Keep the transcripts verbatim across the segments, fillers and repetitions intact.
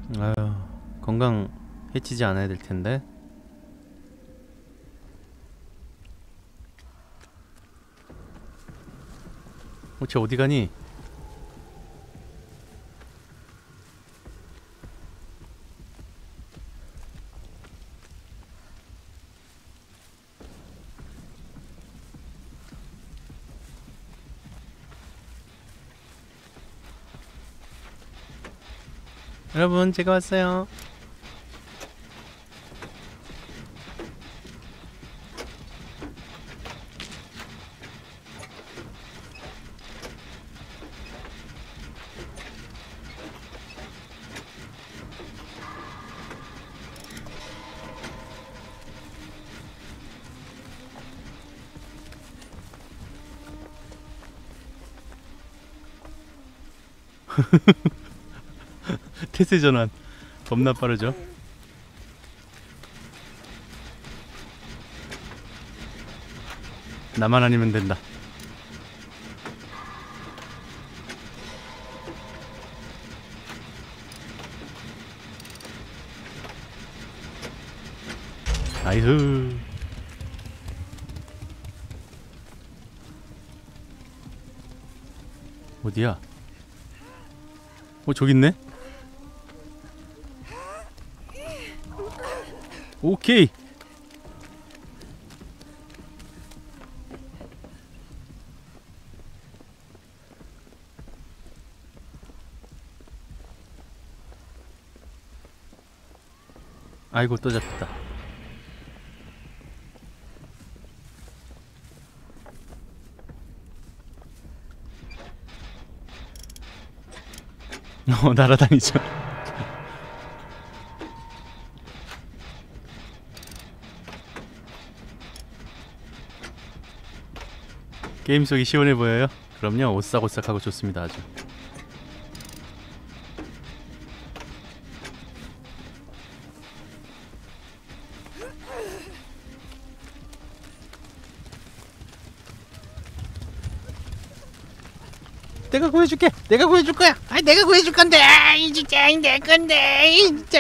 아유, 건강 해치지 않아야 될 텐데. 어, 쟤 어디 가니? 여러분, 제가 왔어요. 태세 전환 겁나 빠르죠? 나만 아니면 된다. 나이스. 어디야? 어, 저기 있네? 오케이. 아이고, 또 잡혔다. 어, 날아다니죠. 게임 속이 시원해 보여요? 그럼요, 오싹오싹하고 좋습니다. 아주. 내가 구해줄게. 내가 구해줄 거야. 아이, 내가 구해줄 건데. 아이, 진짜 내 건데. 이, 진짜.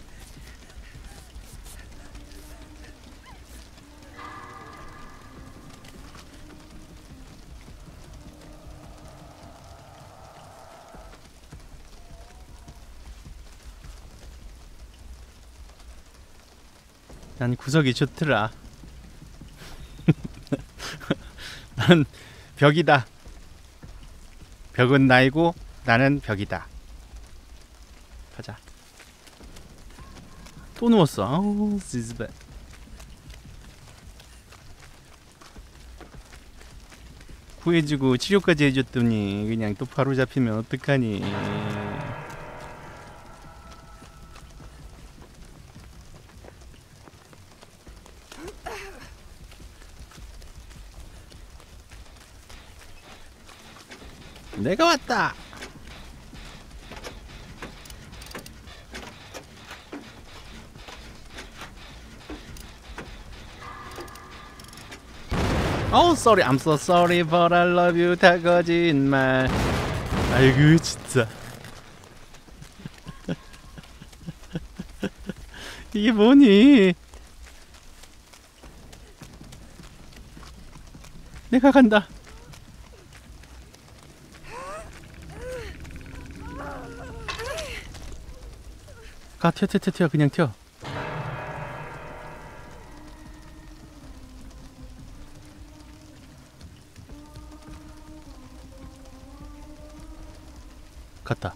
난 구석이 좋더라. 난 벽이다. 벽은 나이고 나는 벽이다. 가자. 또 누웠어. 아우, 지즈베. 구해주고 치료까지 해줬더니 그냥 또 바로 잡히면 어떡하니. 내가 왔다. Oh, sorry, I'm so sorry, but I love you. 다 거짓말. 아이고, 진짜. 이게 뭐니? 내가 간다. 가, 튀어, 튀어, 튀어, 튀어. 그냥 튀어. 갔다.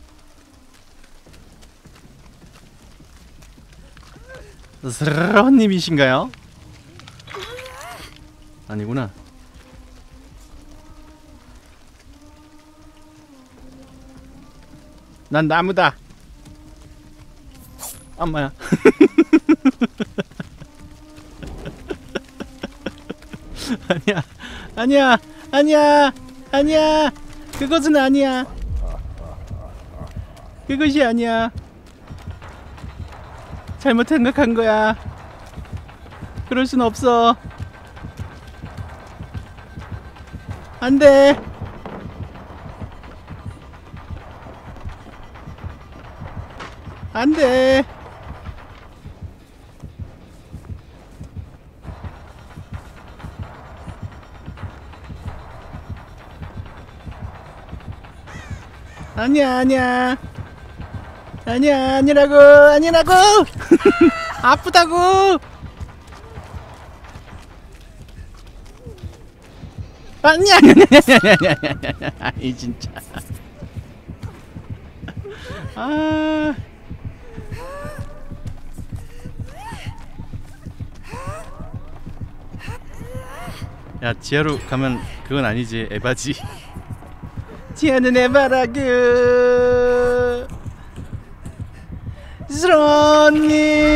스러님이신가요? 아니구나. 난 나무다. 엄마야. 아니야, 아니야, 아니야, 아니야. 그것은 아니야. 그것이 아니야. 잘못 생각한 거야. 그럴 순 없어. 안 돼. 안돼. 아니야 아니야 아니야 아니라고 아니라고. 아프다고. 아니야 아니야 아니야 아니야 아니야. 아이 진짜. 아. 야 지하로 가면 그건 아니지. 에바지. 지하는 에바라그. 스런님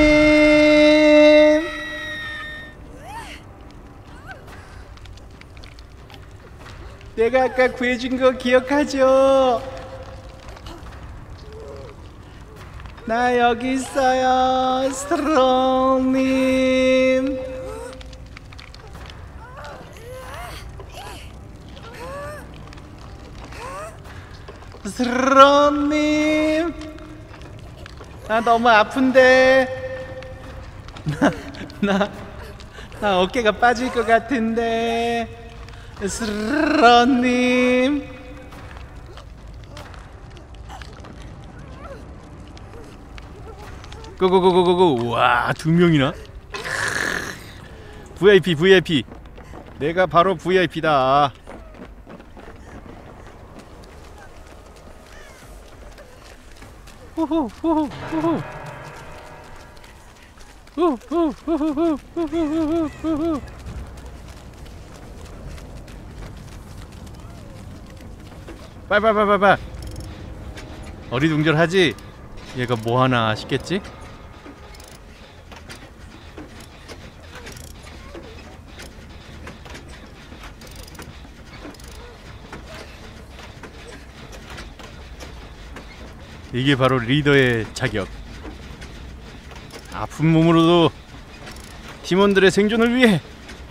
내가 아까 구해준 거 기억하죠? 나 여기 있어요 스트롱님. 스트롱님 나 너무 아픈데. 나, 나, 나 어깨가 빠질 것 같은데. 스런님 고고고고고고. 와, 두 명이나? 브이아이피 브이아이피. 내가 바로 브이아이피다. 호호 호호 호호 호호호호호호호호호호호. 빨빨빨빨빨. 어리둥절하지? 얘가 뭐하나 싶겠지? 이게 바로 리더의 자격. 아픈 몸으로도 팀원들의 생존을 위해.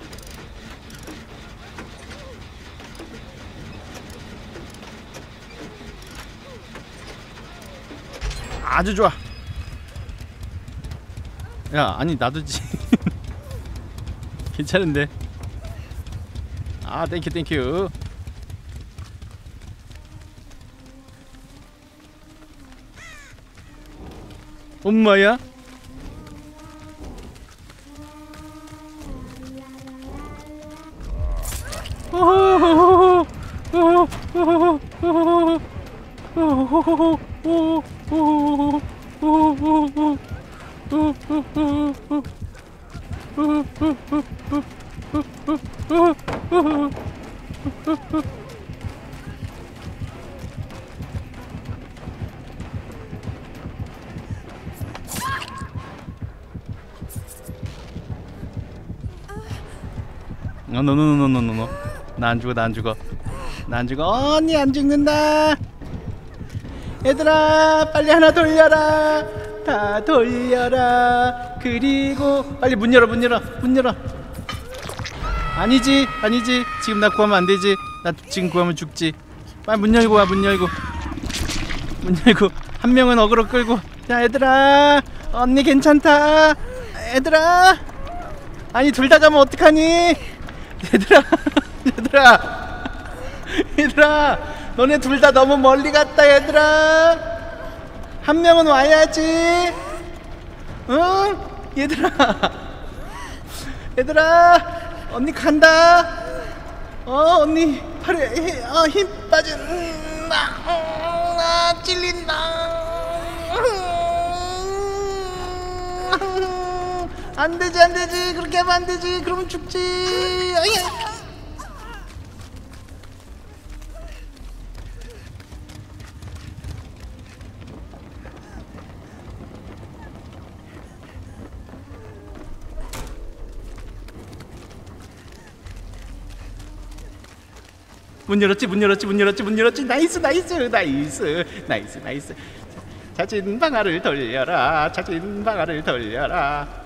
아주 좋아. 야, 아니 놔두지. 괜찮은데. 아, 땡큐 땡큐. 엄마야? 어, 노노노노노노. 나 안 죽어, 나 안 죽어, 나 안 죽어. 언니 안 죽는다. 얘들아, 빨리 하나 돌려라. 다 돌려라. 그리고 빨리 문 열어, 문 열어, 문 열어. 아니지, 아니지. 지금 나 구하면 안 되지. 나 지금 구하면 죽지. 빨리 문 열고 와, 문 열고. 문 열고. 한 명은 어그로 끌고. 자, 얘들아, 언니 괜찮다. 얘들아. 아니, 둘 다 가면 어떡하니? 얘들아, 얘들아, 얘들아, 너네 둘 다 너무 멀리 갔다. 얘들아, 한 명은 와야지. 응? 얘들아, 얘들아, 언니 간다. 어, 언니 팔에 힘, 어, 힘 빠진. 음, 나, 음, 나 찔린다. 안 되지, 안 되지. 그렇게 하면 안 되지. 그러면 죽지. 어이야. 문 열었지, 문 열었지, 문 열었지, 문 열었지. 나이스, 나이스, 나이스, 나이스, 나이스. 자진 방아를 돌려라. 자진 방아를 돌려라.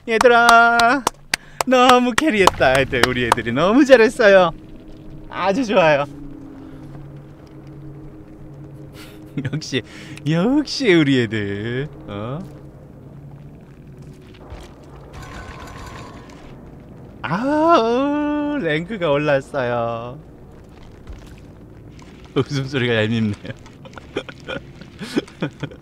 얘들아 너무 캐리했다. 애들 우리 애들이 너무 잘했어요. 아주 좋아요. 역시 역시 우리 애들 어? 아우 랭크가 올랐어요. 웃음소리가 얄밉네요.